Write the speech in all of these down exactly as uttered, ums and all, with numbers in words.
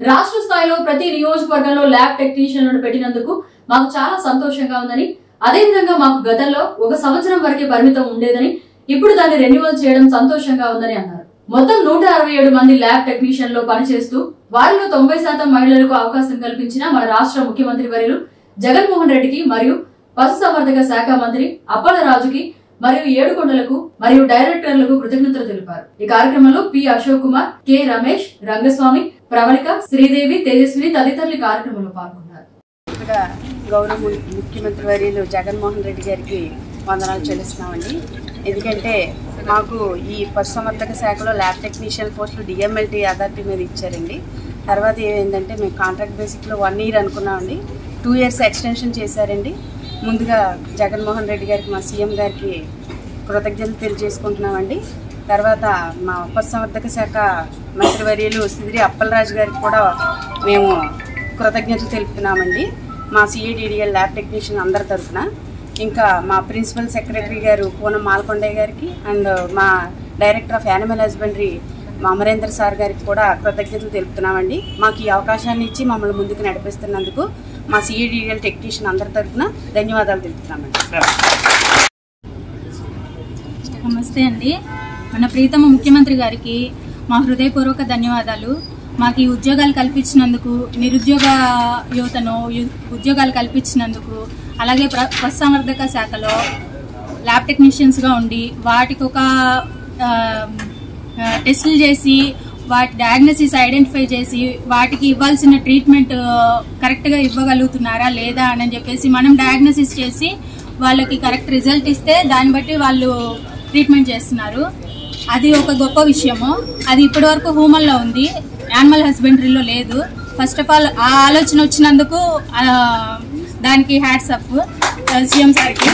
రాష్ట్ర స్థాయిలో ప్రతి నియోజకవర్గంలో ల్యాబ్ టెక్నీషియన్లను పెట్టినందుకు మాకు చాలా సంతోషంగా ఉందని, అదేవిధంగా మాకు గతంలో ఒక సంవత్సరం వరకే పరిమితం ఉండేదని, ఇప్పుడు దాన్ని రెన్యువల్ చేయడం సంతోషంగా ఉందని అన్నారు. మొత్తం నూట అరవై ఏడు మంది ల్యాబ్ టెక్నీషియన్లు పనిచేస్తూ వారిలో తొంభై శాతం మహిళలకు అవకాశం కల్పించిన మన రాష్ట్ర ముఖ్యమంత్రి వర్యులు జగన్మోహన్ రెడ్డికి మరియు పశుసంవర్ధక శాఖ మంత్రి అప్పల రాజుకి మరియు ఏడుకొండలకు మరియు డైరెక్టర్లకు కృతజ్ఞతలు తెలిపారు. ఈ కార్యక్రమంలో పి అశోక్ కుమార్, కె రమేష్, రంగస్వామి, ప్రవళిక, శ్రీదేవి, తేజస్విని తదితరులు కార్యక్రమంలో పాల్గొన్నారు. గౌరవ ముఖ్యమంత్రి వర్యులు జగన్మోహన్ రెడ్డి గారికి వందనాలు చెల్లిస్తున్నామండి. ఎందుకంటే మాకు ఈ పశుసంవర్ధక శాఖలో ల్యాబ్ టెక్నీషియన్ పోస్టులు డిఎంఎల్టీ అథారిటీ మీద ఇచ్చారండి. తర్వాత ఏంటంటే మేము కాంట్రాక్ట్ బేసిక్లో వన్ ఇయర్ అనుకున్నామండి, టూ ఇయర్స్ ఎక్స్టెన్షన్ చేశారండి. ముందుగా జగన్మోహన్ రెడ్డి గారికి, మా సీఎం గారికి కృతజ్ఞతలు తెలియజేసుకుంటున్నామండి. తర్వాత మా పశుసంవర్ధక శాఖ మంత్రివర్యులు శ్రీ అప్పలరాజు గారికి కూడా మేము కృతజ్ఞతలు తెలుపుతున్నామండి, మా సిఏడిడిఎల్ ల్యాబ్ టెక్నీషియన్ అందరి తరఫున. ఇంకా మా ప్రిన్సిపల్ సెక్రటరీ గారు పూనం మాల్కొండయ్య గారికి అండ్ మా డైరెక్టర్ ఆఫ్ యానిమల్ హస్బెండరీ మా అమరేంద్ర సార్ గారికి కూడా కృతజ్ఞతలు తెలుపుతున్నామండి. మాకు ఈ అవకాశాన్ని ఇచ్చి మమ్మల్ని ముందుకు నడిపిస్తున్నందుకు మా సిఏడిఎల్ టెక్నీషియన్ అందరి తరఫున ధన్యవాదాలు తెలుపుతున్నామండి. నమస్తే అండి. మన ప్రీతమ ముఖ్యమంత్రి గారికి మా హృదయపూర్వక ధన్యవాదాలు. మాకు ఈ ఉద్యోగాలు కల్పించినందుకు, నిరుద్యోగ యువతను ఉద్యోగాలు కల్పించినందుకు, అలాగే పశుసంవర్ధక శాఖలో ల్యాబ్ టెక్నీషియన్స్గా ఉండి వాటికి ఒక టెస్టులు చేసి వాటి డయాగ్నోసిస్ ఐడెంటిఫై చేసి వాటికి ఇవ్వాల్సిన ట్రీట్మెంట్ కరెక్ట్గా ఇవ్వగలుగుతున్నారా లేదా అని చెప్పేసి మనం డయాగ్నోసిస్ చేసి వాళ్ళకి కరెక్ట్ రిజల్ట్ ఇస్తే దాన్ని బట్టి వాళ్ళు ట్రీట్మెంట్ చేస్తున్నారు. అది ఒక గొప్ప విషయము. అది ఇప్పటి వరకు హ్యూమన్లో ఉంది, యానిమల్ హస్బెండరీలో లేదు. ఫస్ట్ ఆఫ్ ఆల్ ఆ ఆలోచన వచ్చినందుకు దానికి హ్యాట్స్ ఆఫ్ సీఎం సార్కి.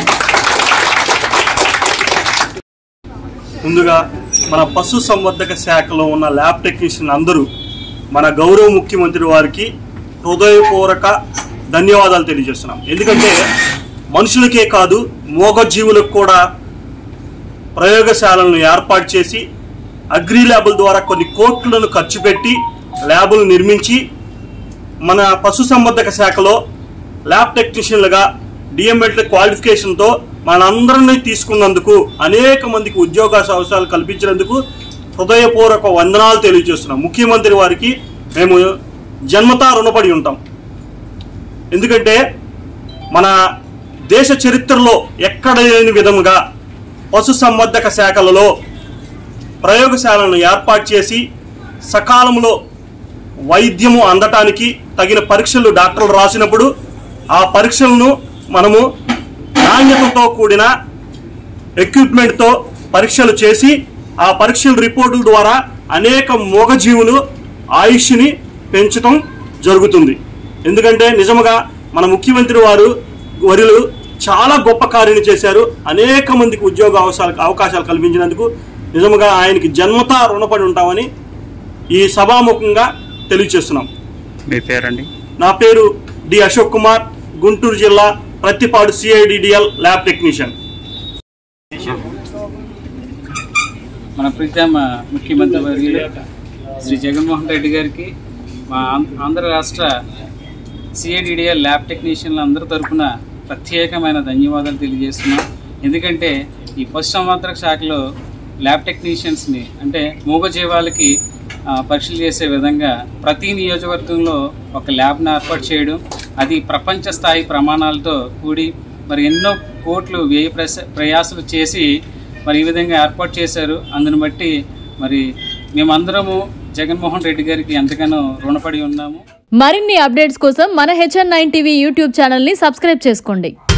ముందుగా మన పశు సంవర్ధక శాఖలో ఉన్న ల్యాబ్ టెక్నీషియన్ అందరూ మన గౌరవ ముఖ్యమంత్రి వారికి హృదయపూర్వక ధన్యవాదాలు తెలియజేస్తున్నాం. ఎందుకంటే మనుషులకే కాదు మూగజీవులకు కూడా ప్రయోగశాలను ఏర్పాటు చేసి అగ్రి ల్యాబుల ద్వారా కొన్ని కోట్లను ఖర్చు పెట్టి ల్యాబులు నిర్మించి మన పశు సంవర్ధక శాఖలో ల్యాబ్ టెక్నీషియన్లుగా డిఎంఎల్ క్వాలిఫికేషన్తో మనందరినీ తీసుకున్నందుకు, అనేక మందికి ఉద్యోగ అవకాశాలు కల్పించినందుకు హృదయపూర్వక వందనాలు తెలియజేస్తున్నాం. ముఖ్యమంత్రి వారికి మేము జన్మతా రుణపడి ఉంటాం. ఎందుకంటే మన దేశ చరిత్రలో ఎక్కడ లేని విధముగా పశు సంవర్ధక శాఖలలో ప్రయోగశాలను ఏర్పాటు చేసి సకాలంలో వైద్యము అందటానికి తగిన పరీక్షలు డాక్టర్లు రాసినప్పుడు ఆ పరీక్షలను మనము నాణ్యతతో కూడిన ఎక్విప్మెంట్తో పరీక్షలు చేసి ఆ పరీక్షల రిపోర్టుల ద్వారా అనేక మూగజీవులు ఆయుష్ని పెంచడం జరుగుతుంది. ఎందుకంటే నిజంగా మన ముఖ్యమంత్రి వారు వర్యులు చాలా గొప్ప కార్యం చేశారు. అనేక మందికి ఉద్యోగ అవకాశాలు అవకాశాలు కల్పించినందుకు నిజంగా ఆయనకి జన్మతా రుణపడి ఉంటామని ఈ సభాముఖంగా తెలియజేస్తున్నాం. మీ పేరండి? నా పేరు డి అశోక్ కుమార్, గుంటూరు జిల్లా ప్రతిపాడు సిఐడిడిఎల్ ల్యాబ్ టెక్నీషియన్. మన ప్రీతమ ముఖ్యమంత్రి వర్యులు శ్రీ జగన్మోహన్ రెడ్డి గారికి మా ఆంధ్ర రాష్ట్ర సిఐడిడిఎల్ ల్యాబ్ టెక్నీషియన్లు అందరి తరఫున ప్రత్యేకమైన ధన్యవాదాలు తెలియజేస్తున్నాం. ఎందుకంటే ఈ పశుసంవర్ధక శాఖలో ల్యాబ్ టెక్నీషియన్స్ని అంటే మూగజీవాలకి పరీక్షలు చేసే విధంగా ప్రతి నియోజకవర్గంలో ఒక ల్యాబ్ను ఏర్పాటు చేయడం, అది ప్రపంచ స్థాయి ప్రమాణాలతో కూడి మరి ఎన్నో కోట్లు వ్యయ ప్రయాసాలు చేసి మరి ఈ విధంగా ఏర్పాటు చేశారు. అందుని బట్టి మరి మేమందరము జగన్మోహన్ రెడ్డి గారికి ఎంతగానో రుణపడి ఉన్నాము. మరిన్ని అప్డేట్స్ కోసం మన H N nine TV YouTube ఛానల్ని సబ్స్క్రైబ్ చేసుకోండి.